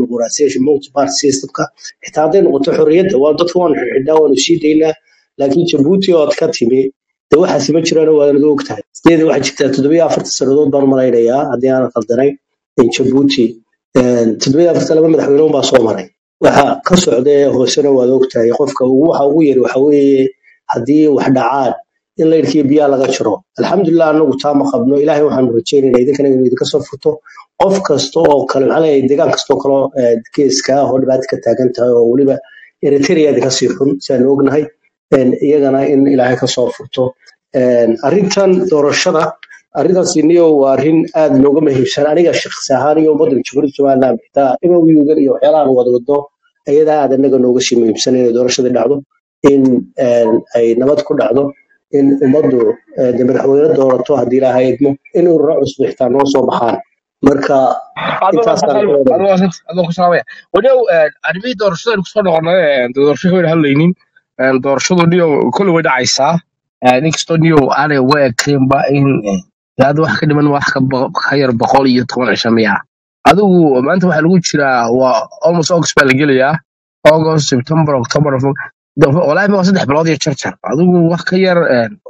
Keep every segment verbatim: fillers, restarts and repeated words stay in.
dimuqraasiyada multi party systemka xitaa haday noqoto xorriyadda waa dadku waan xidhaa waan sii deynaa laakiin Djibouti oo ka timi de waxa sima jiraan waa la ogtahay sideed waxa jirta toddoba iyo afartan sanadood baan malaynayaa hadii aan qaldanay in Djibouti toddoba iyo afartan laba madaxweyne baa soo maray waxa ka socday hoosena waa ogtahay qofka waxa ugu yar waxa weeye hadii wax dhacaan in leerkii biya laga jiro alxamdulillah anagu taama qabno ilaahay waxaan rajaynaynaa idinkana inuu idinka soo furto qof kasto oo kale maxay deegaan kasto kale keeska oo dhibaat ka taagan tahay oo waliba Eritrea ka sii xun saan ognahay in iyagana in ilaahay ka soo furto arintan doorashada arintaas niyo waa arin aad looga muhiimsan aniga shakhsi ahaan iyo ummadda Djibouti Soomaaliland xitaa inuu yuugan iyo waxyaalaha wada wado ayada aad anaga nooga sii muhiimsan in doorashada dhacdo in ay nabad ku dhacdo in ummaddu madaxweyne doorato hadii ilaahay idmo inuu raac cusub xitaa noo soo baxaan marka intaas adoo ku salaamaya wadaw arbi doorashada ku soo noqonay doorashada way hadlaynin doorashadu niyo kullu way dhacaysaa inkastoo niyo aanay weekeenba in dad wax ka dhiman wax ka yar boqol iyo toban shamiya adigu maanta waxa lagu jiraa waa almost August baa la gelayaa August September October والله ما صدق بلادي تشرشر هذو wax ka yar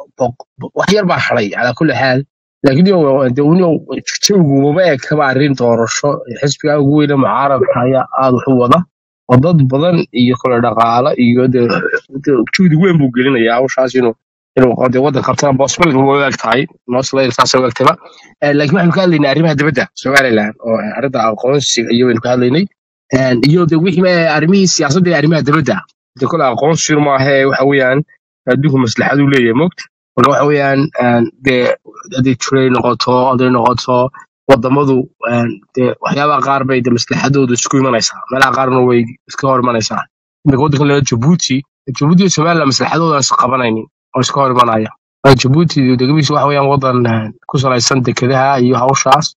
wax yar baa xalay ala kulli xaal laakiin iyo dawladdu joogu ma ka baarin doorasho xisbiga ugu weyn mucaaradka ayaa aad u wada wadad badan iyo kala dhaqaale iyo juhdi weyn buu gelinayaa hawshaas inuu inuu qaaday wadan qabtaan possible uu wadaagtahay nosleer taas oo waqtiba laakiin waxaan ka hadlaynaa arrimaha dibadda Soomaaliland oo arrinta aqoonsiga iyo in ka hadlaynay iyo wixii arrimaha siyaasadda arrimaha dibadda كل أقوال شير ما هي وحويان دوهم مصلحة دولية مكت وحويان ده ده تري نقطة ده نقطة وضمضوا ده وحياة غربية ده مصلحة دول سكوي ما نيسا ما لا غرب نوي سكور ما نيسا بقول لك لو جيبوتي جيبوتي سمعنا مصلحة دول سقبنايني أو سكور ما نايا جيبوتي ده قبيس وحويان وضن كسر السنة كده أيها وشاس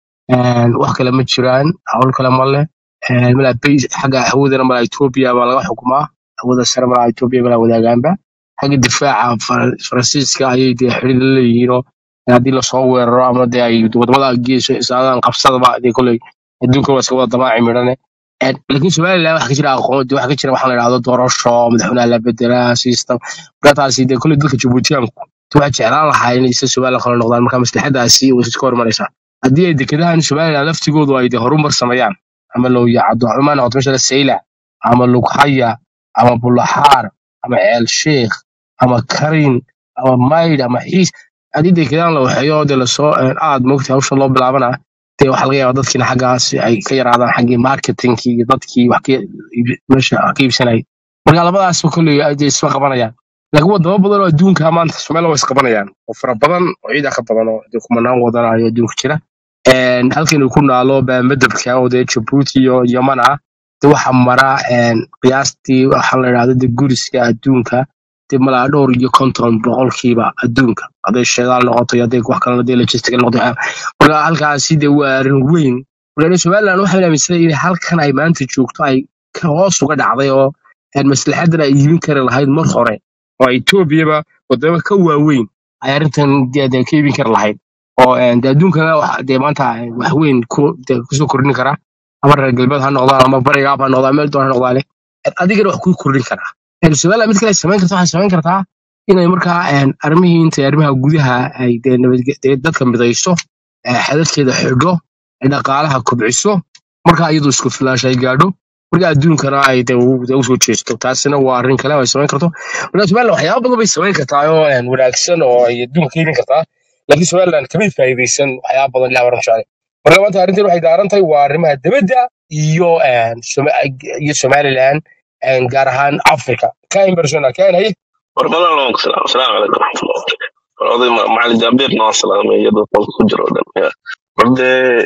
وح كلام تشران أول كلام الله ملا بيز حاجة حودنا ملا إثيوبيا ملا حكومة وده السلام على إثيوبيا ولا وده جنبه حق الدفاع فرنسيسكا هي دي حرير اللي ينو هذه الصور الرامة دي أي وده الجيش ساعات قفصة بعد دي كله الدنيا كلها سوى طباعي مرنة لكن سؤال لا واحد كذا أخو دي واحد كذا محل هذا دور الشام مدحونا لبدرا سيستم قطع سيدي كل دول كجيبوتيان واحد شعر حين يصير سؤال خلنا نقدر مكان مستحيل هذا سي وسكور مريسا هذه دي كده إن سؤال لا لفت جود وايد هروم برسميان عملوا يعدوا عمان عطمش السيلة عملوا حية أما بولحار أما عيال شيخ أما كرين أما مايد أما حيس هذه دي كده لو حياد اللي صو قاعد مقتها وش الله بالعبنا تي وحلقة عدد كنا حاجة أي كير هذا حاجة ماركتينج كي ضد كي وحكي مش كيف سنة وقال بقى اسمه كله دي اسمه قبنا يعني لكن هو ده بدل يدون كمان سمعنا وش قبنا يعني وفر بدن وعيد أخذ بدن دكم أنا وضنا يدون كتير إن هل كانوا يكونوا على بمدب كانوا ده جيبوتي يمنع waxa mara een qiyaastii waxa la yiraahdo de guriska adduunka dib ma la dhowr iyo konton boqolkiiba adduunka aday shaqaal noqoto yaday wax kala de logistic noqdo marka halkaasi de waa arin weyn walaal Soomaaliland waxa la aaminsan in halkan ay maanta joogto ay ka hoos uga dhacday oo aan maslaxadna ay yimin kara lahayd mar hore oo Ethiopia wadamo ka waaweyn ay arintan de ka yimin kara lahayd oo adduunkana waxa de maanta wax weyn ku soo kordhin kara أمر القلبات هالنقطة أما بريء عب هالنقطة مال دون هالنقطة عليه أديك روح كوي كورين كرا السؤال مثل كلا السمين كرتا السمين كرتا إنه يمركها أن أرميه أنت أرميها وجودها أي ده ده كان بدايسته حدث كده حجة إذا قالها كبعسه مركها أيضا سكوت فلاش أي قادو مركها دون كرا أي ده ده وسوي تشيستو تاسنا وارين كلام السمين كرتا ولا سؤال لو حياة بالله بالسمين كرتا يو يعني ولا أكسن أو يدون كيرين كرتا لكن سؤال لأن كمية في بيسن حياة بالله لا ورم شعري marka maanta arintii waxay daarantay waa arrimaha dibadda iyo aan iyo Soomaaliland aan gaar ahaan Afrika ka imbersona keenay warbadan loo salaam salaam alaykum warbadan macallin Jabir noo salaamay iyadoo qolka ku jiro dhan warde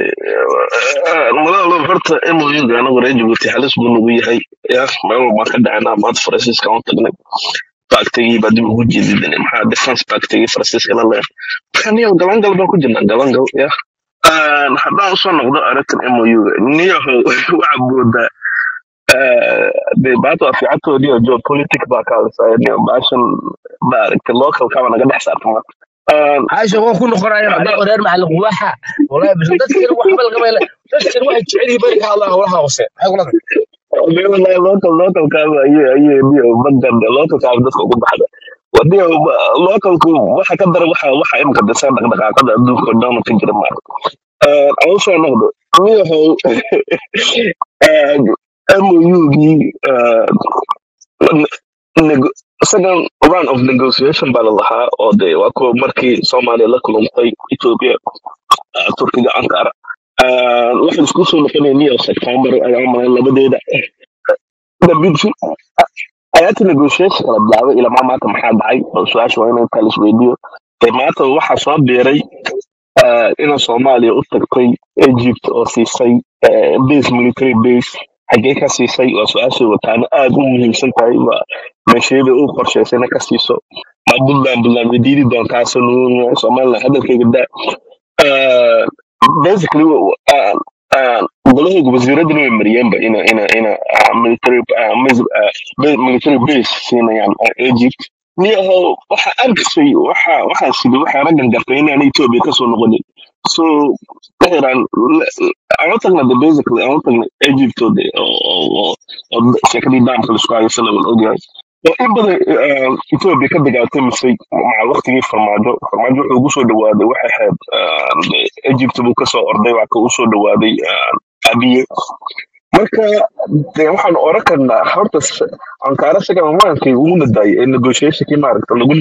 madaxda horta M O U gaana wareey Djibouti halis buu nagu yahay yaa meel ma ka dhacna maad Francisco oo tagnay baagtay baa dib ugu jeedinay maxaa defense baagtay Francisco la leeyahay kan iyo galan gal baa ku jirna galan gal yaa haddaan usoo noqdo aragtan M O U niyaho waxa buuda baato afiicatoodii oo geopolitics baa ka hadlaysa baashan maaragtay local kama naga dhex saartay عايش هو كنا قرايه مع قرار مع الغواحه والله بس dadka wax bal qabay dadka waxay jecel yihiin barka Allah walaha wase ay walaha والله لوكال لوكال كان اي اي ديو بدل لوكال كان dadka ugu baxda wadii localku waxa ka daran waxa waxa imka dadsan dhaqdhaqaaqada adduunka dhan ka jira ma ee aan soo noqdo miyaha ee M O U-gi second round of negotiation baa lalahaa oo de waa kuwa markii Soomaaliya la kulantay Ethiopia Turkiga Ankara waxay isku soo noqonayeen September ayaa maray labadeeda dabidsi ayaati negotiation kala bilaabay ilaa maanta maxaa dhacay su'aasha waa inaan kala isweydiiyo ee maanta waxa soo biiray in Soomaaliya u tagtay Egypt oo siisay base military base xagee ka siisay waa su'aasha wataan aad u muhiimsan tahay waa meesheeda uu qorsheysana ka siiso ma buntland buntland wadiidi doontaa sanuu Soomaaliya hadalkayga da basically uh uh golaha wasiiraduna way mariyeenba ina ina ina military military base siinayaan Egypt niyaho waxa argsay waxa waxa sidii waxa ragan gartay in Ethiopia ka soo noqonin so Tehran I think that basically I think Egypt or the or secondary dam for the sky is level okay in bada Ethiopia ka dagaaltay misay ma waqtigii farmaajo farmaajo wuxuu ugu soo dhawaaday waxa ahayd Egypt buu ka soo orday waa ka u soo dhawaaday Abiy marka de waxaan oran karnaa horta Ankara sagan maankii ugu naday in negotiation kii maaragta lagu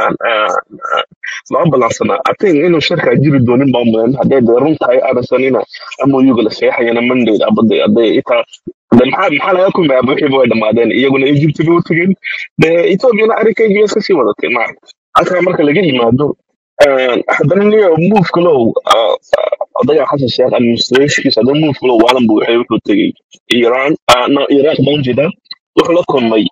loo balansana I think inuu shirka jiri doonin baamulan hadee de runtahay arasanina M O U-ga la saxayana Monday abada aday ita dan maxaa maxaa laga kulmay wixii way dhamaadeen iyaguna Egypt u tageen de Ethiopia arikayga iska sii wadatay ma halka marka laga yimaado haddana niyo move kalo odaya xasan sheekh administration sadoo move kalo waalan buu waxay wuxuu tagay Iran no Iraq banjida wuxuu la kulmay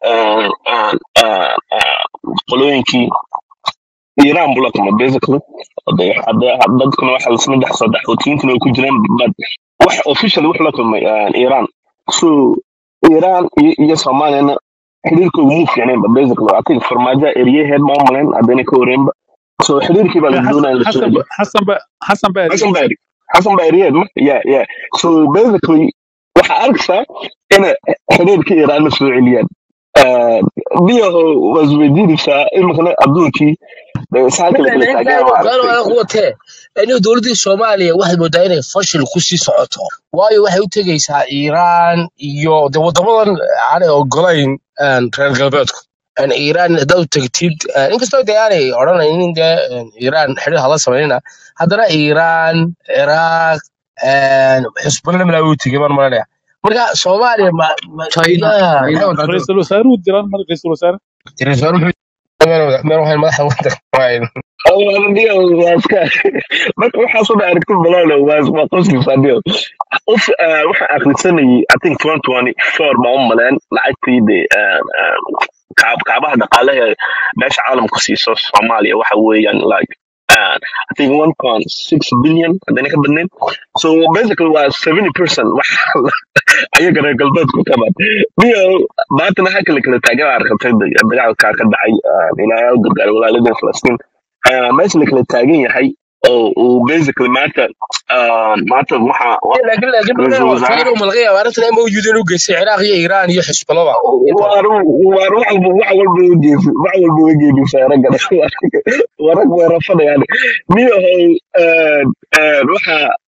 qolooyinkii Iran buu la kulmay basically odaya hadda dadkuna waxa la sameeyay saddex hootiyinkuna ku jiraan bad wax officially wuxuu la kulmay Iran so Iran iyo Soomaaliya xiriirku muu fiicneen basically I think farmaajo area head maamulin adana ka wareemba so xiriirkii baa la doonayay حسن حسن حسن باري Hassan Bari Hassan Bari yeah yeah so basically waxa arkaysa in xiriirkii Iran la soo celiyaan ee biyaha was wadiidisa imkana adduunkii saaka la kala taagay quwatee inuu dawladda Soomaaliya waxay moodaa inay fashil ku sii socoto waayo waxay u tagaysaa Iran iyo wadamadan aan ogolayn reer galbeedku an Iran dad tagtid inkastoo deegaanay oranayeen in Iran xiriir hala sameeyna haddana Iran Iraq xisbullah la uu tigay mar maraya marka Soomaaliya ma China رئيس الوزراء وديران رئيس الوزراء تلفزيون ما روح المدح وين أول دي واسكا ما waxa soo aragtay balaa waas ma qosli fadhiyo of waxa akhrisanay I think twenty twenty-four ma ummaleen lacagtii kaab kaabaha dhaqaalaha meesha caalamku siiso Soomaaliya waxa weeyaan like I think one point six billion hadana ka badneen so basically was seventy percent wax ayaga reer galbeedku taban biyo maanta waxa kale kala taagan arkatay dagaalka ka dhacay ilaa gargaar walaalada Falastiin meesha kala taagan yahay oo basically maanta maanta waxa laakiin laakiin waxay malqaya waaranta ay mawjudeen u geysay Iraq iyo Iran iyo Hezbollah waa waa wax walba u geysay wax walba u geeyay saaraga warag way rafadayaan miyo ee waxa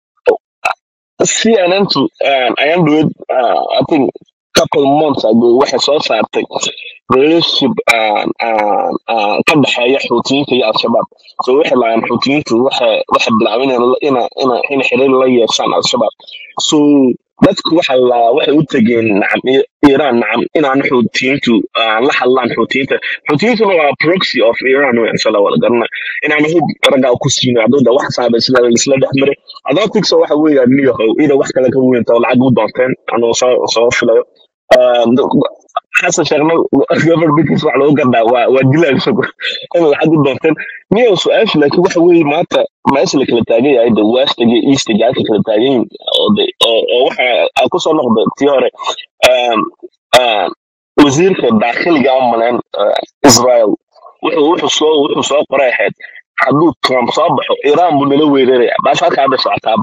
C N N to I am doing I think couple months ago waxa soo saartay relationship ka dhaxeeya Xuutiyiinta iyo Al-Shabaab so waxa la yiraahdo Xuutiyiintu waxa waxa bilaabeen ina ina ina xiriir la yeeshaan Al-Shabaab so dadku waxa la waxa u tageen nacam Iran nacam inaan Xuutiyiintu la hadlaan Xuutiyiinta Xuutiyiintu waa proxy of Iran oo insha Allah wala garna inaan hub raga ku siinaado da wax saabay sida isla dhaxmaray adoo soo waxa weeyaan niyahow ina wax kale ka weyn tahay lacag u doonteen anoo soo soo filayo حسن شغله قبل بيكس wax loo gadaa waa waa dilaan sugo in lacag u doonteen niyo su'aal laakiin waxa weey maanta meesha la kala taagay ay the west iyo east gaar kala taagay oo waxa aan ku soo noqday tii hore um uh wasiirka dakhliga amalan Israel wuxuu wuxuu soo wuxuu soo qoray ahayd hadduu Trump soo baxo Iran buu nala weeraraya baas halka hadda socotaa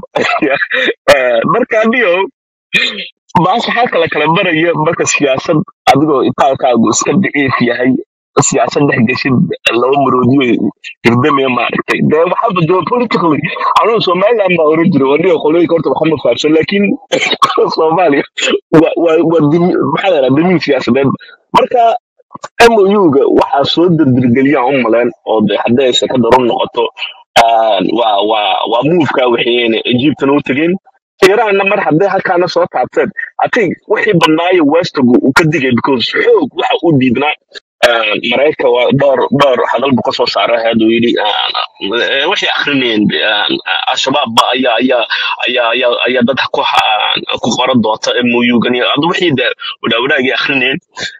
marka adiyo baas halka la kala barayo marka siyaasad adigoo itaalkaagu iska daciif yahay siyaasad dhex gashin laba maroodiyo hirdamaya maaragtay dee waxaa badoo politically anuu Somaliland ma oran jiro wadiyo qolooyinka horta waxaa ma fahamsan laakiin Soomaaliya waa waa waa dim- maxaa la yidhahdaa dimin siyaasadeed marka M O U-ga waxaa soo dirdirgeliyaan u maleen oo de hadday ay shakada run noqoto aan waa waa waa move-ka waxayna Egyptna u tageen Iranna mar hadday halkaana soo taabteen I think wixii banaayo Westagu uu ka digay because xoog waxa uu diidnaa aan Mareykanka waa dhowr dhowr hadal buu ka soo saaray haduu yidhi aan eh, waxay akhrinayeen aan al-shabaab ba ayaa ayaa ayaa ayaa ayaa dadka ku ha- ku qoran doonta M O U-gan iyo adu wixii de wadaawadaagii akhrinayeen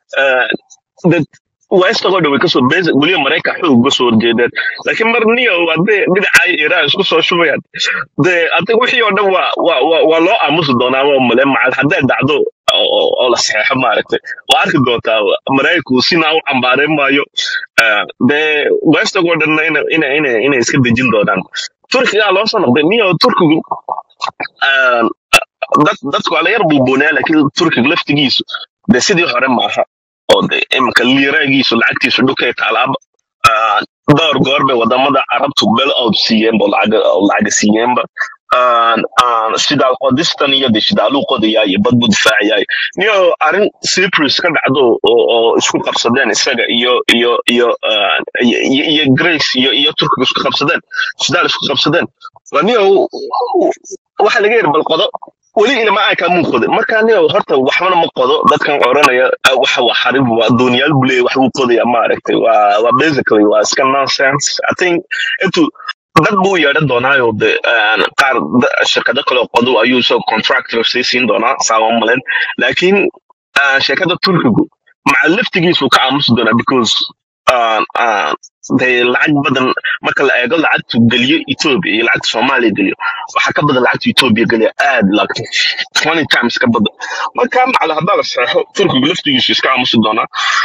dad Westagoo dhan way kasoo beesa weliba Mareykanka xoog uga soo horjeedeen laakiin mar niyo hadday dhinacay Iran isku soo shubayaan de adig wixii oo dhan waa waa waa waa loo aamusi doonaa waa male macal hadday dhacdo oo oo- oo la saxeexo maaragtay waa arki doontaa Mareykanku sinaa u cambaareyn maayo Ah, de Westagoo dhanna ina ina ina inay iska dejin doonaan Turkiga loo soo noqday niyo Turkigu ah, dad dadku waa la yar buubuunaya laakiin Turkiga laftigiisu de sidii hore maaha oo de imika liiraagiisu lacagtiisu dhulkay taalaaba Ah, dhowr goor bay wadamada carabtu bel out siiyeenba oo lacag oo lacag siiyeenba aan aan sidaal qodistan iyo de sidaaluu qodaya iyo bad buu difaacayay niyo arrin Cyprus ka dhacdo oo oo isku qabsadeen isaga iyo iyo iyo ah, iyo iyo iyo Greece iyo iyo Turkiga isku qabsadeen sidaal isku qabsadeen waa niyo waxa laga yar bal qodo weli ilama ay ka muuqdo marka niyo horta waxbana ma qodo dadkan oranaya ah, waxa wax xarib waa dooniyaal bule wax uu qodaya ma aragtay waa waa basically waa iska nonsense I think intu dad buu yeedhan doonaayo de aan qaar da- shirkado kale oo qodo ayuu soo contractor sii siin doonaa saawan malen laakiin ah, shirkada Turkigu maca laftigiisu ka aamusi doonaa because aan aan de lacag badan marka la eego lacagtu geliyo Ethiopia iyo lacagta Soomaaliya geliyo waxa ka badan lacagta Ethiopia geliyo aad lacagta twenty times ka badan marka macala hadda la saxo Turkigu laftigiisu iska aamusi doonaa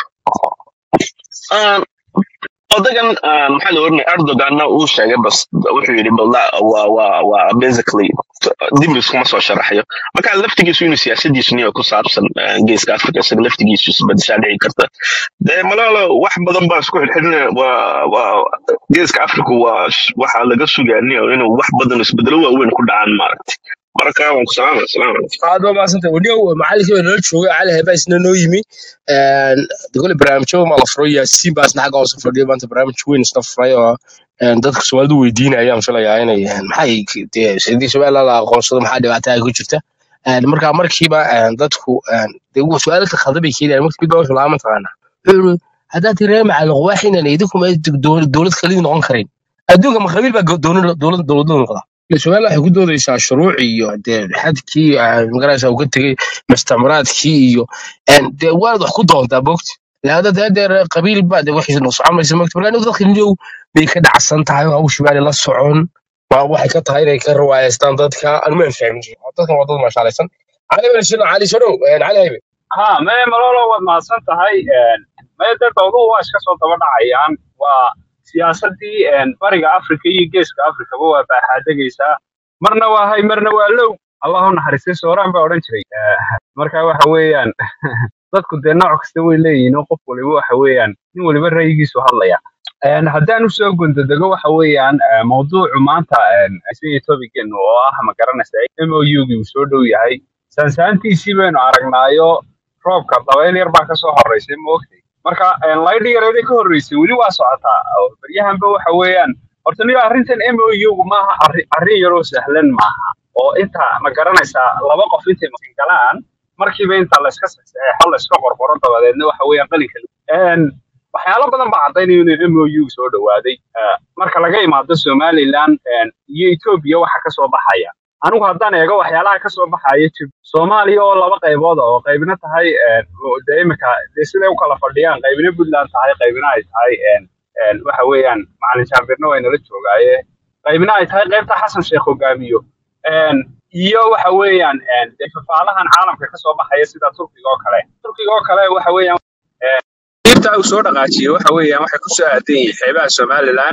aan odagan ah, maxaa la oranay Erdogan uu sheegay bas wuxuu yidhi bal waa waa waa basically dib iskuma soo sharaxayo marka laftigiisu inuu siyaasadiisu niyo ku saabsan ah, geeska Afrika isaga laftigiisu isbedeshaa dhici karta de malaalo wax badan baa isku xidhxidhinaya waa waa geeska Afrika waa sh- waxaa laga sugaa niyo inuu wax badan isbedelo waaweyn ku dhacaan maaragtay marka waan ku salaamay salaam aad baa mahadsantay weliba macallinkii baa nala joogay cali hebaa isna noo yimi een, de kole barnaamijyo ma la furo yaasiin baa isna xagga hoose fadhiya maanta barnaamij weyn isna furay oo een, dadka Soomaalidu weydiinaya ayaan filayaa inay een, maxay dee sidii Soomaaliya la aqoonsado maxaa dhibaato ay ku jirta Een, marka markiiba een, dadku een, dee uu su'aalka khaldan bay keenayaan markii doo laa mataqaana wuxuu yiri, haddaad tiree macallin waaxina idinku ma dowlad dowlad kaliya noqon karin adduunka ma qabiil baa go- dowlad dowlad dowlad noqda Soomaaliya waxay ku doodaysaa shuruuc iyo dee xadkii ah, magaraysa uu ka tegey mustacmaraadkii iyo een, dee waad wax ku doontaa bogti laada dee dee qabiil baa dee waxay noo soconaysa mogta marka dadka niyow bay ka dhacsan tahay oo hawsha baa la socon waa waxay ka tahay inay ka rawaayastaan dadka aan ma fahmin dadka waa dad mashaalaysan cali bal shino cali shino een, cali haybe ها ما ملولو واد mahadsan tahay een ma dadkoodu waa iska soo daba dhacayaan waa siyaasadii een bariga Afrika iyo geeska Afrika waa baaxadagaysaa marna waa hay marna waa low Allahu naxariisto sooraan baa oran jiray Eh, marka waxa weeyaan dadku dee nooc kasta way leeyihiin oo qof waliba waxa weeyaan nin waliba ra'yigiisu hadlaya een haddaan u soo gundadago waxa weeyaan eh, mawduucu maanta een sidii topic-een oo ah ma garanaysaa M O U-gu uu soo dhow yahay sansaantiisii baynu aragnaayo roobka dabayl yar baa ka soo horeysay ma ogtay marka een, laydhi yareeday ka horreysay weli waa socotaa oo baryahanba waxa weeyaan horta niyo arrintan M O U-gu maaha arri- arrin yaroo sahlan maaha oo inta ma garanaysaa laba qof intay makin galaan markiiba inta la iska saxeexo la iska qorqoro dabadeedna waxa weeyaan qalinka een waxyaalo badan baa caddaynaya inuu M O U soo dhawaaday Eh, marka laga imaado Somaliland een, iyo Ethiopia waxa ka soo baxaya anigu haddaan eego waxyaalaha ka soo baxaya jib Soomaaliya oo laba qaybood ah oo qaybna tahay een, oo dee imika dee siday u kala fadhiyaan qaybna Puntland tahay qaybna ay tahay een, een, waxa weeyaan macalin Jaabirna waa inala joogaaye qaybna ay tahay qaybta Xasan Sheekh hogaamiyo een, iyo waxa weeyaan een, dee fafaalahan caalamka ka soo baxaya sida Turkiga oo kale Turkiga oo kale waxa weeyaan een, qaybta uu soo dhaqaajiyay waxa weeyaan waxay ku soo aadan yihiin xeebaha Somaliland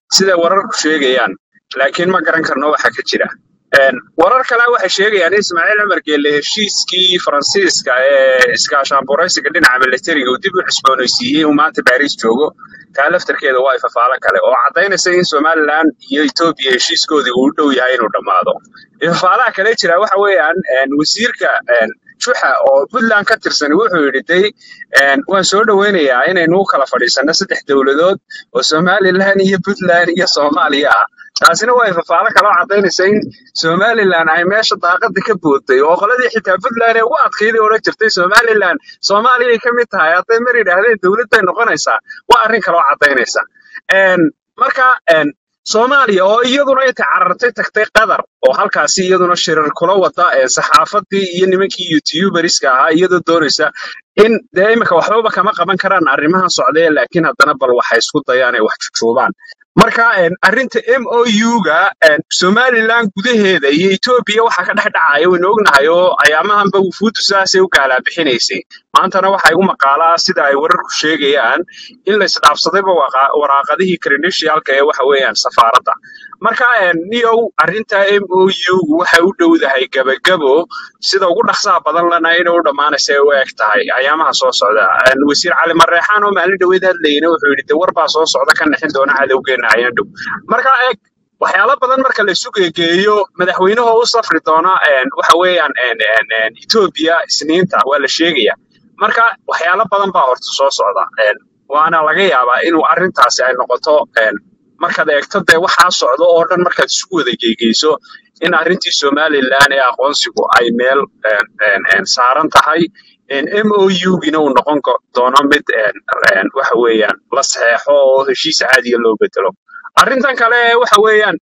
sida wararku sheegayaan laakiin ma garan karno waxa ka jira een warar kale waxay sheegayaan in Ismaaciil Cumar Geelle heshiiskii Faransiiska ee iskaashaanbuuraysiga dhinaca militariga uu dib u cusboonaysiiyey uu maanta Paris joogo taa laftarkeeda waa ifafaalo kale oo cadaynaysa in Somaliland iyo Ethiopia heshiiskoodii uu dhow yahay inuu dhamaado ifafaalaha kale jira waxa weeyaan een wasiirka een shuxa oo Puntland ka tirsan wuxuu yidhi day een waan soo dhaweynayaa inaynu kala fadhiisano saddex dawladood oo Somaliland iyo Puntland iyo Soomaaliya ah taasina waa ifafaalo kale oo cadaynaysa in Somaliland ay meesha daaqada ka bootay oo qoladii xitaa Puntland ee ugu adkeeyay oo la jirtay Somaliland Soomaaliya ay ka mid tahay haday mar yiraahdeen dawladda noqonaysa waa arrin kale oo cadaynaysa een marka een Soomaaliya oo iyaduna ay tacarartay tagtay qadar oo halkaasi iyaduna shirar kula wada ee saxaafadii iyo nimankii YouTuberiska ahaa iyadoo doonaysa in deeymaka waxba kama qaban karaan arrimaha socday laakiin haddana bal waxay isku dayaan ay wax jujuubaan marka een arrinta M O U-ga een Somaliland gudaheeda iyo Ethiopia waxa ka dhex dhacaya waynu ognahay oo ayaamahanba wufuud saasay u kala bixinaysay maantana waxa ay u maqaalaa sida ay wararku sheegayaan in la isdhaafsadayba waraaqadihii credentialka ee waxa weeyaan safaaradda marka een niyow arrinta M O U waxay u dhowdahay gabagabo sida ugu dhaqsaha badan lana inuu dhamaanayso ay u eg tahay ayaamaha soo socda een wasiir Cali Mareexaan oo maalin dhaweyd hadlayna wuxuu yidhi war baa soo socda ka nixin doona cadawgeena ayaan dhow marka eeg waxyaalo badan marka la isu geeyo madaxweynaha u safri doona een waxa weeyaan een een Ethiopia isniinta waa la sheegaya marka waxyaalo badan baa horta soo socda een waana laga yaabaa inuu arrintaasi ay noqoto een markaad eegto dee waxaa socdo oo dhan markaad isku wada geegeyso in arrintii Somaliland ee aqoonsigu ay meel een een een saaran tahay in M O U-gina uu noqon doono mid een een waxa weeyaan la saxeexo oo heshiis caadi ah loo bedelo arrintan kale waxa weeyaan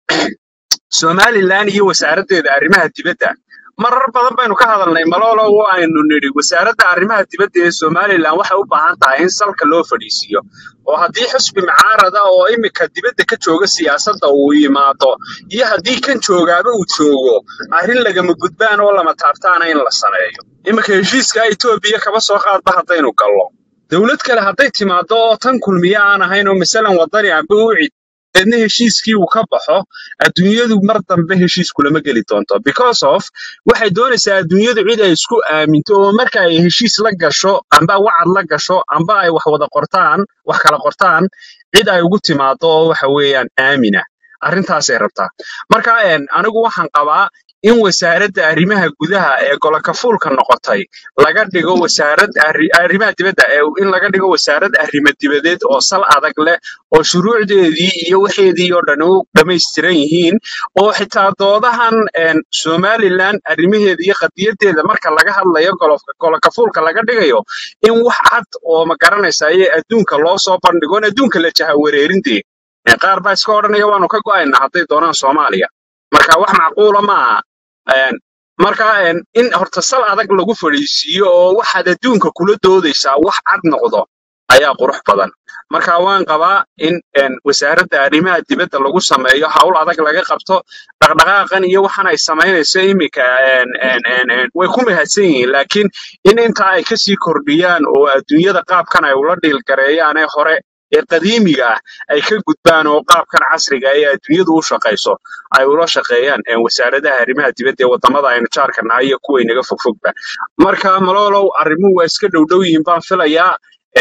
Somaliland iyo wasaaraddeeda arrimaha dibadda marar badan baynu ka hadalnay malolo oo aynu niri wasaaradda arrimaha dibadda ee Somaliland waxay u baahan tahay in salka loo fadhiisiyo oo haddii xisbi mucaarada oo imika dibadda ka jooga siyaasadda uu yimaado iyo haddii kan joogaaba uu joogo arrin lagama gudbaan oo lama taabtaana in la sameeyo imika heshiiska Ethiopia kaba soo qaadba haddaynu gallo dawlad kale hadday timaado oo tan kulmiya aan ahayn oo misalan wadani amba u cid edna heshiiskii uu ka baxo adduunyadu mar dambe heshiis kulama geli doonto because of waxay doonaysaa adduunyadu cid ay isku aaminto oo marka ay heshiis la gasho amba wacad la gasho amba ay wax wada qortaan wax kala qortaan cid ay ugu timaado oo waxa weeyaan aamina arrintaas ay rabtaa marka een anigu waxaan qabaa in wasaaradda arrimaha gudaha ee gobolka fuulka noqotay laga dhigo wasaarad arrimaha dibadda ee in laga dhigo wasaarad arrimaha dibadeed oo sal adag leh oo shuruucdeedii iyo waxeedii oo dhan u dhameystiran yihiin oo xitaa doodahan een Somaliland arrimaheeda iyo qadiyadeeda marka laga hadlayo gobolka gobolka fuulka laga dhigayo in wax cad oo ma garanaysa ay adduunka loo soo bandhigo adduunka la jaha wareerintay qaar baa iska oranaya waanu ka go'aynaa hadday doonaan Soomaaliya marka wax macquul ma aha een marka een in horta sal adag lagu fariisiyo oo waxa adduunka kula doodaysa wax cad noqdo ayaa qurux badan marka waan qabaa in een wasaaradda arrimaha dibadda lagu sameeyo hawl adag laga qabto dhaqdhaqaaqan iyo waxan ay sameynayso imika een een een way ku mahadsan yihiin laakiin in inta ay ka sii kordhiyaan oo adduunyada qaabkan ay ula dhiil gareeyaan ee hore ee qadiimiga ah ay ka gudbaan oo qaabkan casriga ah ee adduunyadu u shaqeyso ay ula shaqeeyaan ee wasaaradaha arrimaha dibadda ee wadamada aynu jaarka nahay iyo kuwa inaga fogfogba marka malolow arrimuhu waa iska dhowdhow yihiin baan filayaa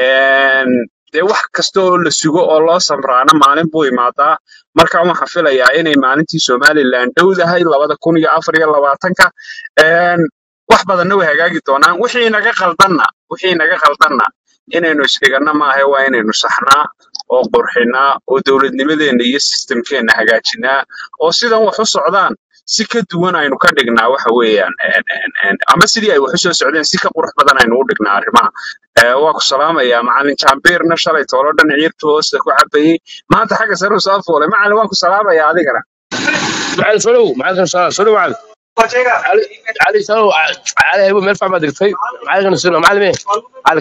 een dee wax kasta oo la sugo oo loo samraana maalin buu imaadaa marka waxaan filayaa inay maalintii Somaliland dhowdahay labada kun iyo afar iyo labaatanka een wax badanna way hagaagi doonaan wixii naga qaldanna wixii naga qaldanna inaynu isdhigana maaha waa inaynu saxnaa oo qurxinaa oo dawladnimadeena iyo systemkeena hagaajinaa oo sidan wax u socdaan si ka duwan aynu ka dhignaa waxa weeyaan ama sidii ay wax u soo socdeen si ka qurux badan aynu u dhignaa arrimaha ee waa ku salaamayaa macallin Jambeerna shalay toolo dhan ciirtu hoosta ku cabayay maanta xagga sare u soo foolay macallin waan ku salaamayaa adigana معلم سلو معلم سلو سلو معلم علي علي سلو علي ابو مرفع ما دقتي معلم سلو معلم ايه معلم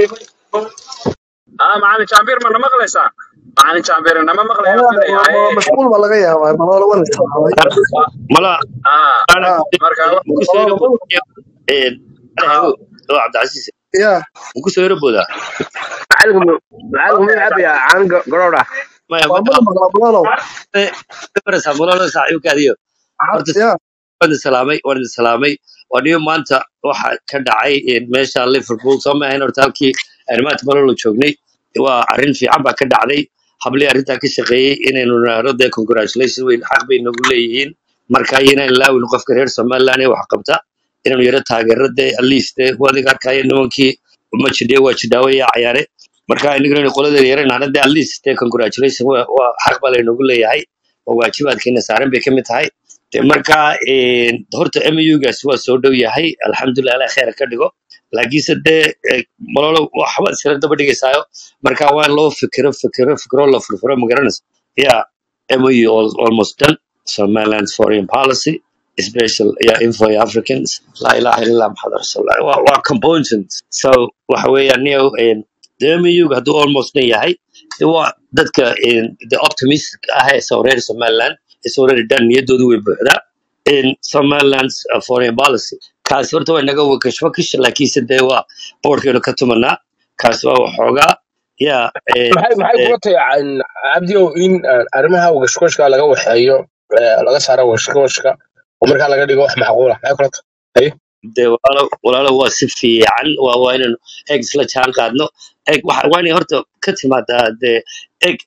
اه macallin Jambeer ma maqlaysaa macallin Jambeer nama maqlayaa waa mashquul baa laga yaabaa malolo wala mala ah ana marka ku soo ee ah oo Cabdicasiis ya ku soo yaraboda معلم معلم يلعب يا عن قروره ما waa ما mada maqla malolow برس مولو صاحب كاديو horta ya waan salaamay waan salaamay waniyo maanta waxa ka dhacay meesha Liverpool soo maahan horta halkii arrimaha malolo joognay waa arrin fiican baa ka dhacday habli arrinta ka shaqeeyay inaynu raado congratulations weyn xaq bay nagu leeyihiin marka inaan laawin qofka reer Soomaaliland ee wax qabta inuu yara taageerada at least wadiga arkay nimankii ma jidee waa jidaawaya ciyaare marka inaguna qolada yaran hadda at least congratulations waa xaq baa nagu leeyahay oo waajibaadkeena saaran bay ka mid tahay marka horta M U gaas waa soo dhow yahay alxamdulillah ilaa khayr ka dhigo laakiin sade malolo waxba sir daba dhigaysayo marka waa loo fikiro fikiro fikiro la furfuro magaranaysa yeah M U almost done Somaliland's foreign policy special yeah info Africans la ilaha illallah muhammad rasulullah waa waa components so waxa weeyaan new the M U hadu almost yahay waa dadka the optimist ah ee soo reer Somaliland is already done niyadoodu way buuxdaa in Somaliland's uh, foreign policy kaas horta way naga wakashwa kish laakiin sidee waa boorkeenu ka tumanaa kaas waa waxoogaa ya maxay maxay kula tahay abdiyo in arrimaha washkoshka laga waxeeyo laga saaro washkoshka oo marka laga dhigo wax macquul ah maxay kula tahay de walaalo walaalo waa si fiican waa waa inaan egg isla jaan qaadno egg waxa waani horta ka timaada de egg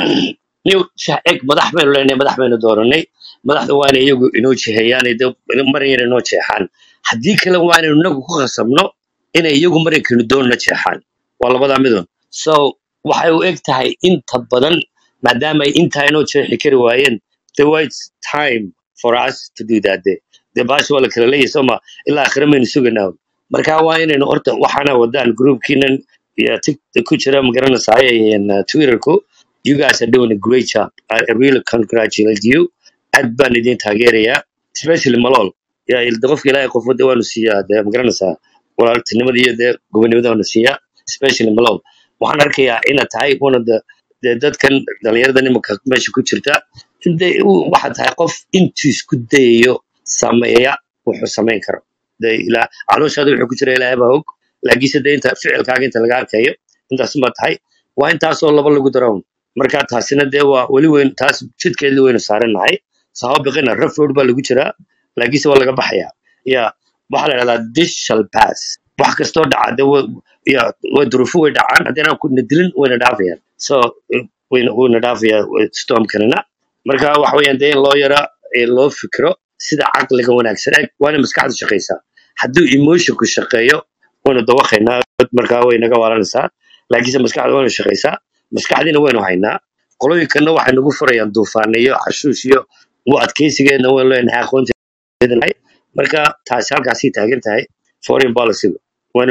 new egg madax baynu leenahay madax baynu dooranay madaxda waana iyagu inoo jihayaan marin inoo jeexaan haddii kale waana inagu ku qasabno inay iyagu marinkanu doonna jeexaan waa labada midun so waxay u eg tahay inta badan maadaama ay intaa inoo jeexi kari waayeen the right time for us to do that day de baash wala kala leeyahay soma ilaa akhir maynu suganaa marka waa inaynu horta waxaana wadaan groupkiinan iyo ku jira magaranaysaa Twitterku you guys are doing a great job I really congratulate you aad baan idin taageerayaa especially malol yaa il qofka ilaahay qof wada waanu siiyaa de magaranaysaa walaaltinimada iyo de gobonimada waanu siiyaa especially malol waxaan arkayaa ina tahay one of the dadkan dhalinyarada nimanka meesha ku jirta inta waxa tahay qof intuu isku dayayo sameeya wuxuu sameyn karo de ila calooshaada wuxuu ku jira ilaahay baa og laakiin sidee inta ficilkaaga inta laga arkayo intaas ma tahay waa intaas oo laba lagu daro marka taasina de waa wali weyn taas jidkeedii weynu saaranahay sabab baqina rough road baa lagu jiraa laakiin waa laga baxaya ya waxa la yiraahdaa this shall pass wax kasto dhacada ya way duruufo way dhacaan hadana ku nadilin wayna dhaafayaan so wayna wayna dhaafaya storm kanana marka wax weeyaan de loo yara loo fikro sida aqliga wanaagsan waana maskaxda shaqeysaa hadduu emotion ku shaqeeyo wayna dawaqaynaa marka way naga waalanaysaa laakiin maskaxda wayna shaqeysaa maskaxdina waynu haynaa qolooyinkana waxay nagu furayaan duufaaniyo xashuush iyo waa adkeysigeena way leenahay aqoonteedana marka taasi halkaas ay taagan tahay foreign policy waynu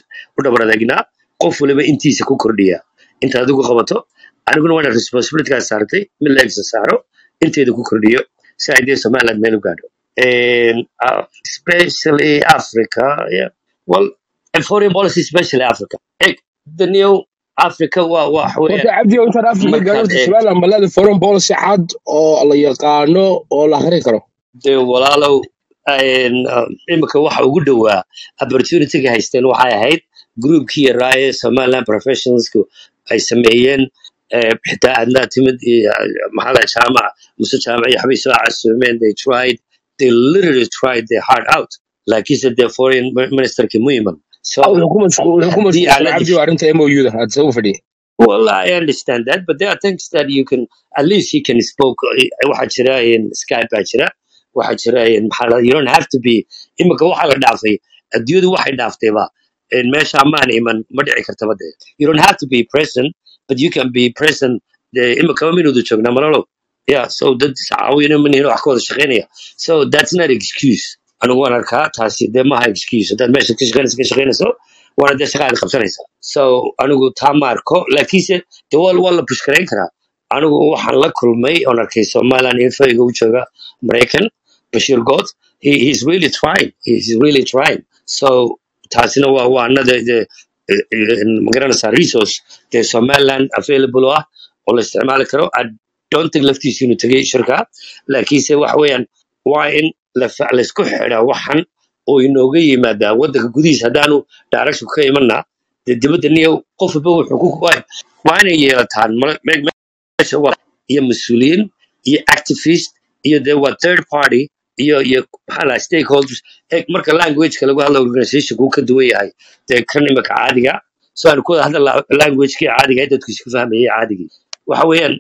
u dhabar adeegnaa qof waliba intiisa ku kordhiya inta adigu qabato aniguna waan responsibility ka saartay mid la exercise saaro inteeda ku kordhiyo si ay de Somaliland meel u gaadho and uh, especially Africa yeah well and foreign policy especially Africa hey, the new Africa waa wax weeyaan wata abdiyo inta Africa gaarto Somaliland malada foreign policy cad oo la yaqaano oo la akhri karo de walaalow in imika waxa ugu dhawaa opportunity ga haysteen waxay ahayd groupkii raaye Somaliland professionals ku ay sameeyeen xitaa adna timid maxalla jaamac musu jaamac iyo xabiis waa casumeen they tried they literally tried their heart out like he said the foreign minister ki muhiman so hukuumad hukuumad abdiyo arinta M O U da had soo fadhiye well I understand that but there are things that you can at least he can spoke waxa jira in Skype jira waxa jira in maxalla you don't have to be imika waxa la dhaafay adduunyadu waxay dhaaftay ba in meesha amaan iman ma dhici karta bade you don't have to be present but you can be present the imika minuudu joogna malalo yeah so dad saawina min inuu wax ka wada shaqeynaya so that's not excuse anigu waan arkaa taasi de ma excuse dad meesha ka shaqeynaysa ka shaqeynayso waana de shaqada qabsanaysa so anigu taa marko laakiin de wal wala push kareyn kara anigu waxaan la kulmay oo arkay Somaliland info u jooga American Bashir God he he's really trying he's really trying so taasina waa waa another the magaranaysa resource the Somaliland available ah oo la isticmaali karo I don't think laftiisu inuu tagay shirka laakiin se wax weeyaan waa in la la isku xidhaa waxan oo inooga yimaada wadanka gudihiisa hadaanu direction ka imanna dibadda niyo qofba wuxuu ku waa inay yeelataan waa iyo mas'uuliyiin iyo activist iyo de waa third party iyo iyo maxaa la stakeholders ee marka language-ka lagu hadlo organization-ku ka duwan yahay dee kan imika caadiga so aan ku hadla language-kii caadiga dadku isku fahmayay caadigii waxa weeyaan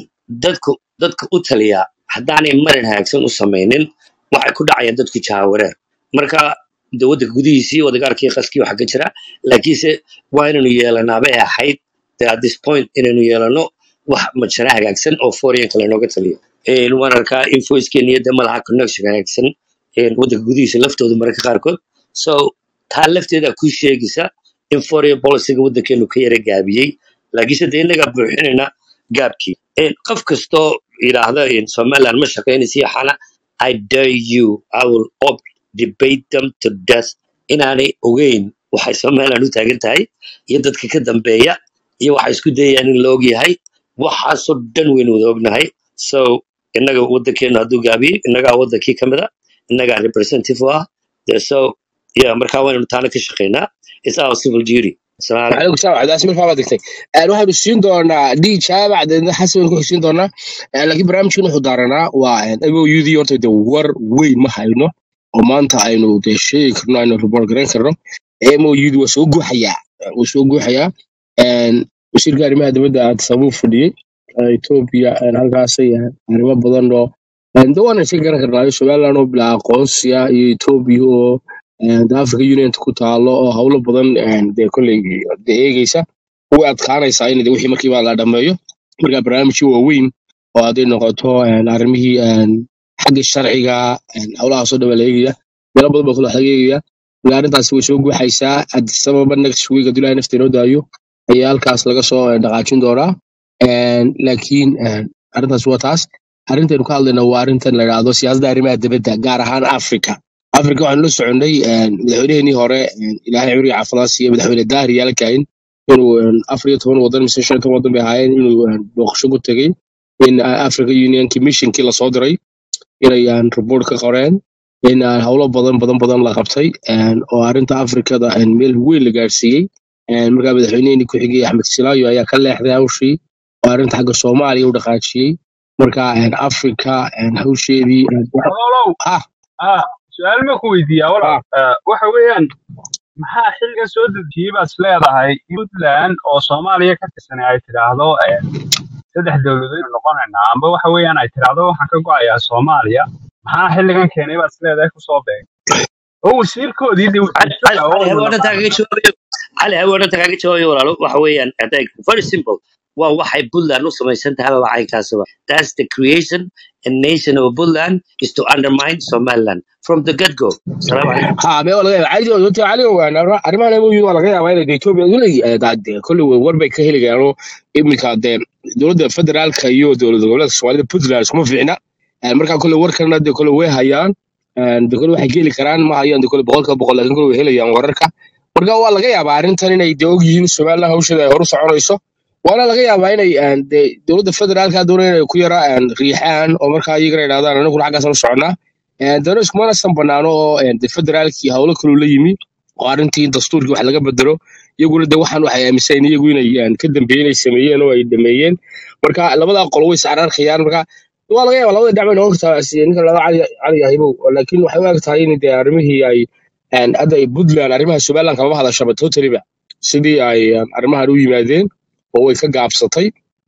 dadku dadka u taliya haddaanay marin hagaagsan u samaynin waxay ku dhacayaan dadku jaawareer marka dowladda gudihiisii wadagaarkii qaskii waxa ka jira laakiinse waa inaynu yeelanaa bay ahayd at this point inaynu yeelano wax majara hagaagsan oo foreign kale nooga taliyo een waan arkaa invoice-keen iyo de malaha connection hagaagsan een waddanka gudihiisa laftooda mararka qaarkood so taa lafteeda ku sheegaysa in foreign policy-ga waddankeenu ka yara gaabiyey laakiinse de innaga buuxinayna gaabkii een qof kastoo yidhaahda in somaliland ma shaqaynaysa yaxana I dare you I will op- debate them to death inaanay ogeyn waxay somaliland u taagan tahay iyo dadka ka dambeeya iyo waxay isku dayayaan in la og yahay waxaasoo dhan waynu wada ognahay so innaga waddankeenu hadduu gaabiyey innagaa waddankii ka mid a innagaa representative u ah dee so yeah markaa waynanu taana ka shaqaynaa it's our civil duty assalaamu calaykum عليكم السلام عبد العزيز مرحبا دكتور انا واحد وستين دونا دي شابع عندنا حسب انكم وستين دونا لكن برامج شنو حضرنا وان ابو يودي يورتو دو ور وين ما حينو ومانتا aynu de sheeg karno aynu report garan karno emo yudi waa soo guuxaya waa soo guuxaya een wasiirka arrimaha dibadda aad sabab fadhiyay Ethiopia aan halkaas ay arrimo badan oo aan doonay si garan karnaa Soomaaliland oo bila aqoonsiga iyo Ethiopia oo and Africa Union ku taalo oo hawlo badan and de kulay de eegaysa way adkaanaysaa in wixii markii baa la dhameeyo marka barnaamijku waa weyn oo aday noqoto and arrimihii and xagga sharciga and hawlaha soo dhawaaleegaya meel badan baa kula xageegaya arrintaas way soo guuxaysaa Addis Ababa next week hadii la nafteeno daayo ayaa halkaas laga soo dhaqaajin doonaa and laakiin and arrintaas waa taas arrintan ku hadlayna waa arrintan la yiraahdo siyaasadda arrimaha dibadda gaar ahaan Afrika Afrika waxaan la soconay madaxweynihii hore Ilaahay cumriga caafimaad siiyo madaxweyne Daahir Yaala Kaahin inuu afar iyo toban wadan mise shan iyo toban wadan bay ahaayeen inuu booqasho ku tagay in Africa Union Commission-kii la soo diray inay aan report ka qoreen in hawlo badan badan badan la qabtay oo arrinta Afrikada aan meel weyn la gaarsiiyey markaa madaxweynihii ku xigay Axmed Silaayo ayaa ka leexday hawshii oo arrinta xagga Soomaaliya u dhaqaajiyey markaa Afrika hawsheedii Hello. ah Ah, su'aal ma ku weydiiyaa walaal. Ah, waxa weeyaan maxaa xilligan soo dejiyay baad isleedahay Puntland oo Soomaaliya ka tirsan ay tiraahdo eh, saddex dawladood noqonaynaa amba waxa weeyaan ay tiraahdo waxaan ka go'ayaa Soomaaliya maxaa xilligan keenay baad isleedahay ku soo beeg oo wasiirkoodii dib u علي علي علي هو أنت كاجي شوي علي هو أنت كاجي شوي ولا لو وحويان أتاك very simple وواحد بلدان نص ما يسنت هذا وعي كاسوا that's the creation and nation of Bulland is to undermine Somaliland from the get go السلام عليكم ها ما ولا عايز اقول لك عليه وانا arrimaha lagu yiri wala yaa weeyay Ethiopia wali daad kulli war bay ka heli gaaro imika de dowladda federaalka iyo dowladda gobolka Soomaaliya Puntland kuma fiicna marka kulli warkana de kulli way hayaan de kulli waxay geli karaan ma hayaan de kulli boqolka boqol laakiin kulli way helayaan wararka marka waa laga yaabaa arrintan inay doog yihiin Soomaaliland hawsheeda ay hor u soconayso waana laga yaabaa inay de dowladda federaalka doonayaan ku yaraan riixaan oo marka iyaga yiraahdaan anagu xaggaas u soconaa dana isku mana san banaano oo de federaalkii hawlo kale la yimi oo arrintii dastuurkii wax laga bedelo iyaguna de waxaan waxay aaminsan iyagu inay ka dambeeyay sameeyeen oo ay dhameeyeen marka labada qolo way saarar khiyaan marka waa laga yaabaa labada dhacmo noqon kartaa ninka laba cali cali yahibo laakiin waxay u egtahay in de arrimihii ay and hadda ay Puntland arrimaha Somaliland kama hadashaa totally ba sidii ay arrimaha u yimaadeen oo way ka gaabsatay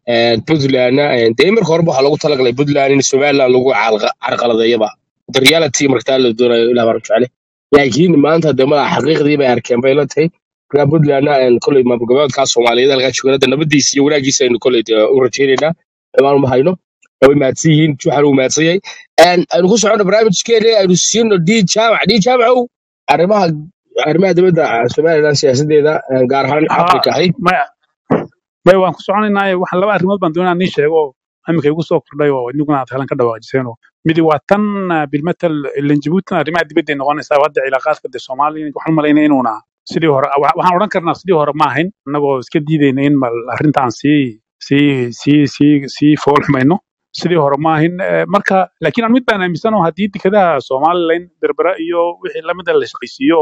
Puntland de marka hore waxa lagu talagalay Puntland in Somaliland lagu carqaladeeyaba the reality marka la doonayo ilaa mar jecel laakiin maanta dama xaqiiqdii bay arkeen bay la tahay ka Puntland aan kulay ma gobolka Soomaaliyeed halka joogada nabadiisa iyo wanaagiisa aynu kulay u rajaynaynaa waan ma hayno way maadsiin waxaan u maadsayay aan aynu ku socono barnaamijkeena aynu siino di jaamac di jaamac arrimaha arrimaha dibadda Soomaaliland siyaasadeeda gaar ahaan Afrika ها hay ما ما waan ku soconaynaa waxaan laba arrimood baan doonaa in sheego imika igu soo kordhay oo inaguna aad helan ka dhawaajiseen midi waa tan bilmatal Djibouti arrimaha dibadda noqonaysa wadda cilaaqaadka de Soomaaliya waxaan maleynaa inuuna sidii hore waxaan oran karnaa sidii hore ma ahayn anagoo iska diidayna in mal arrintan si si si si si fool xumayno sidii hore ma ahayn marka laakiin aan mid baan aaminsan oo haddii dekadaha Soomaaliland berbera iyo wixii lamid ah la shaqaysiiyo oo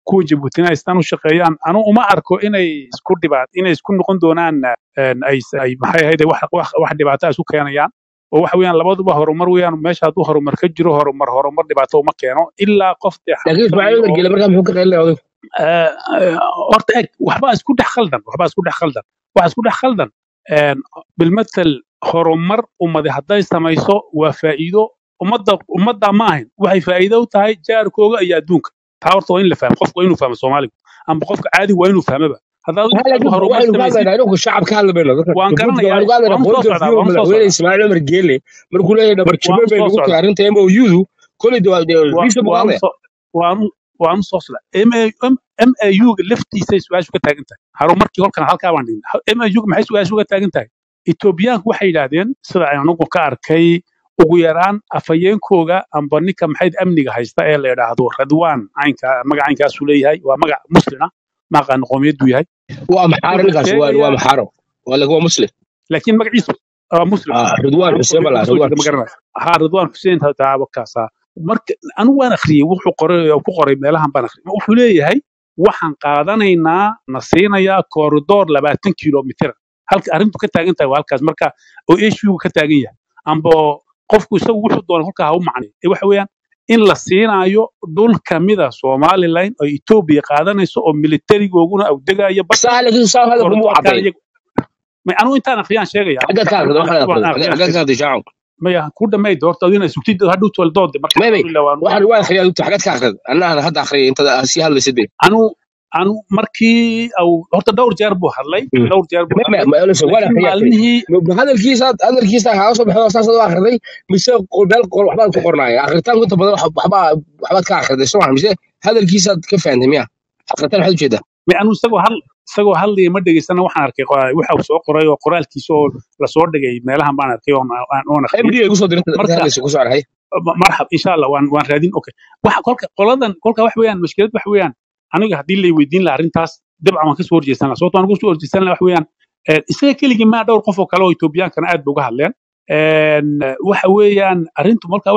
kuwa jabuutina ay istaan u shaqeeyaan anu uma arko inay isku dhibaat inay isku noqon doonaan een, ay ay maxay ahayd wax wax wax dhibaato ah isku keenayaan oo waxa weeyaan labaduba horumar weeyaan meesha hadduu horumar ka jiro horumar horumar dhibaato uma keeno ilaa qof dee laakiin xanuunsanayo ismaaciil oo margeele markaa muxuu ka qeylay oday آه، آه، horta eg waxbaa isku dhex khaldan waxbaa isku dhex khaldan waxa isku dhex khaldan een, bilmatal horumar ummadi hadday samayso waa faa'iido ummadda ummadda ma ahayn waxay faa'iido u tahay jaarkooga iyo adduunka taa horta waa in la fahmo qofku waa inuu fahmo soomaaligu amba qofka caadigu waa inuu fahmaba haddaad ها adigu لكن horumar waxaynu ka samaysid hadlaynaa inuu shacabka hadla bayno dadka waan jabuutiga garanayaa waxaynu ka hadlaynaa waan soo point of socdaa view waan soo madaxweyne socdaa ismaaciil cumar geele markuu leeyahay dhabar waan jabin bay soo nagu tahay socdaa arrinta m o u-du koley de wa- riisa buu waan hadlaya soo waan waan soo socdaa M A U-ga laftiisay su-aashu ka taagan tahay horumarkii kolkan halkaa baan dhignay M A U-ga maxay su-aashu ka taagan tahay Etoobiyaanku waxay yidhaahdeen sida aan anigu ka arkay ugu yaraan afhayeenkooga amba ninka maxayd amniga haysta ee la yidhaahdo Radwan caynka magacaynkaasuu leeyahay waa magac muslina ma aqaan qowmiyaddu yahay waa maxaaro wuxuu ninkaas waa waa sheegayaa maxaaro waa lagu waa muslim laakiin magaciisu waa muslim ah ridwaan anu xuseen bala qowmiyadda kasoo ridwaan jeeda ma xuseen garanayo haa Radwan Xuseen taa wakaasa marka anigu waan akhriyey wuxuu qoray ku qoray meelahan baan akhriyey wuxuu leeyahay waxaan qaadanaynaa na siinayaa kooridoor labaatan kiiloomitir halka arrintu ka taagan tahay waa halkaas marka oo issue ka taagan yahay amba qofku isagu wuxuu doonay halka ha u macnay ee waxa weeyaan in la siinaayo dhul kamida Somaliland oo Ethiopia qaadanayso oo militarigooguna u degayo badda saa laakiin saa hada kuma kooridoorkan caday iyagu ma anu intaan akhriyaan sheegaya xagga ka anu akhrido waan waxaan waan akhrido akhriyaan xagga ka sheegaya akhrido shacab maya ku dhamay doorta adina sugtid hadhow tol doonte marka may may alhamdulillah waan waxaan waan waa akhriyaa dadka xagga ka akhrido annaha hadda akhriya inta si hadlaysid bay anu anu markii au horta dhowr jeer buu hadlay dhowr jeer buu may may hadlay ma olso waan laakiin akhriyaa maalmihii hadalkiisa hadalkiisa ha soo baxdo saas oo akhriday mise qodal qor waxbaan ku qornaay akhritaan inta badan waxba waxbaad ka akhriday soo mise hadalkiisa ka fahanteen miya akhritaan waxa ujeeda ma anu isagoo hal isagoo hadlaya ma dhegeysana waxaan arkay qo- waxa uu soo qoray oo qoraalkiisa oo la soo dhigay meelahan baan arkay oo aan oon akhriyay md igu soo dirinta marka hadalkiisa ku soo arhay ma- marxab insha Allah waan waan raadin okay waxa kolka qoladan kolka wax weeyaan mushkilad wax weeyaan aniga hadii la weydiin la arrintaas dabcan waan ka soo horjeestan lahaa sababtoo aan ugu soo horjeestan lahaa wax weeyaan ee, isaga keligii ma dhowr qof oo kale oo Ethiopian kana aad bay uga hadleen een waxa weeyaan arrintu marka